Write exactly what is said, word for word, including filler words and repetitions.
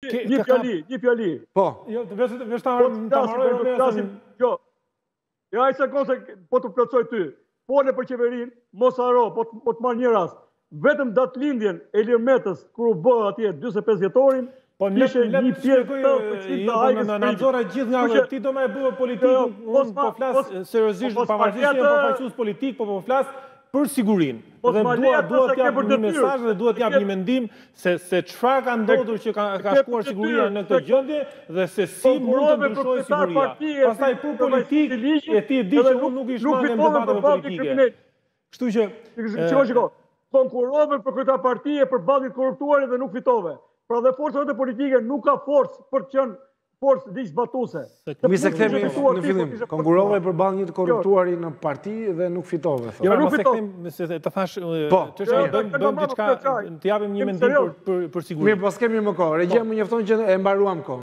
Një fjali, një fjali. Po. Jo, vesh ta marroj. Jo, jo, ai se kose po të plotësoj ty. Pole për qeverinë, mos haro, po të marrë një rast. Vetëm datë lindjen e Ilir Metës, kur u bë atje dyzet e pesë vjetorin, po ishte një pjesë të përcjellë të nxorra gjithë nga ti do më e bëu politikë, unë po flas seriozisht pavarësisht që po faqus politik, po po flas për sigurinë. Dhe dua dua të jap një mesazh dhe dua të jap një mendim se se çfarë ka ndodhur që ka ka shkuar siguria në këtë gjendje dhe se si mund të ndryshojë siguria. Pastaj për politikë, e ti e di që unë nuk i shmangem debateve politike. Kështu që shiko, shiko, konkurove për këtë partie për ballin korruptuar dhe nuk fitove. Pra dhe forcat e politike nuk ka forcë për të qenë forcë ligjë zbatuse. Mi se kthemi në fillim, konkurove për ballë një të korruptuari në parti dhe nuk fitove. Jo, nuk fitove. Se të thash, çështja bëjmë diçka, të japim një mendim për për siguri. Mirë, pas kemi më kohë. Regjia më njofton që e mbaruam kohën.